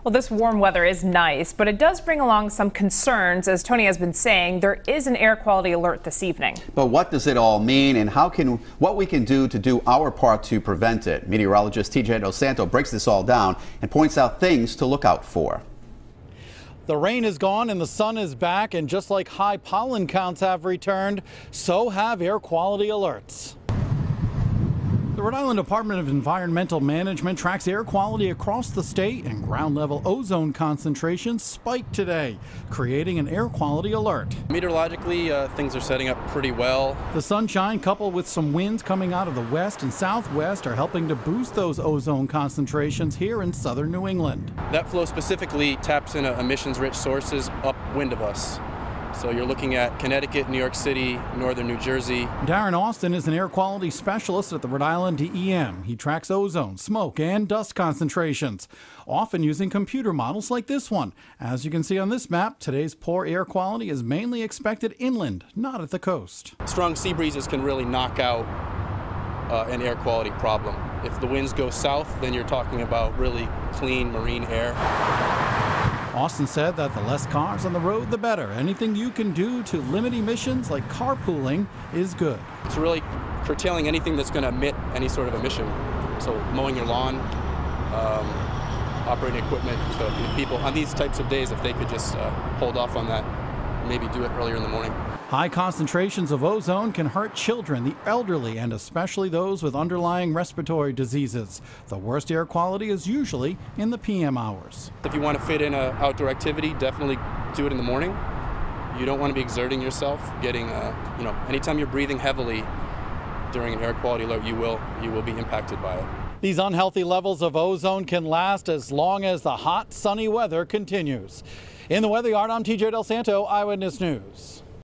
Well, this warm weather is nice, but it does bring along some concerns. As Tony has been saying, there is an air quality alert this evening. But what does it all mean, and what we can do to do our part to prevent it? Meteorologist Santo breaks this all down and points out things to look out for. The rain is gone and the sun is back, and just like high pollen counts have returned, so have air quality alerts. The Rhode Island Department of Environmental Management tracks air quality across the state, and ground level ozone concentrations spiked today, creating an air quality alert. Meteorologically, things are setting up pretty well. The sunshine, coupled with some winds coming out of the west and southwest, are helping to boost those ozone concentrations here in southern New England. That flow specifically taps into emissions-rich sources upwind of us. So you're looking at Connecticut, New York City, northern New Jersey. Darren Austin is an air quality specialist at the Rhode Island DEM. He tracks ozone, smoke, and dust concentrations, often using computer models like this one. As you can see on this map, today's poor air quality is mainly expected inland, not at the coast. Strong sea breezes can really knock out an air quality problem. If the winds go south, then you're talking about really clean marine air. Austin said that the less cars on the road, the better. Anything you can do to limit emissions, like carpooling, is good. It's really curtailing anything that's going to emit any sort of emission. So mowing your lawn, operating equipment. So if people on these types of days, if they could just hold off on that, maybe do it earlier in the morning. High concentrations of ozone can hurt children, the elderly, and especially those with underlying respiratory diseases. The worst air quality is usually in the PM hours. If you want to fit in an outdoor activity, definitely do it in the morning. You don't want to be exerting yourself, getting, anytime you're breathing heavily during an air quality alert, you will be impacted by it. These unhealthy levels of ozone can last as long as the hot, sunny weather continues. In the weather yard, I'm TJ Del Santo, Eyewitness News.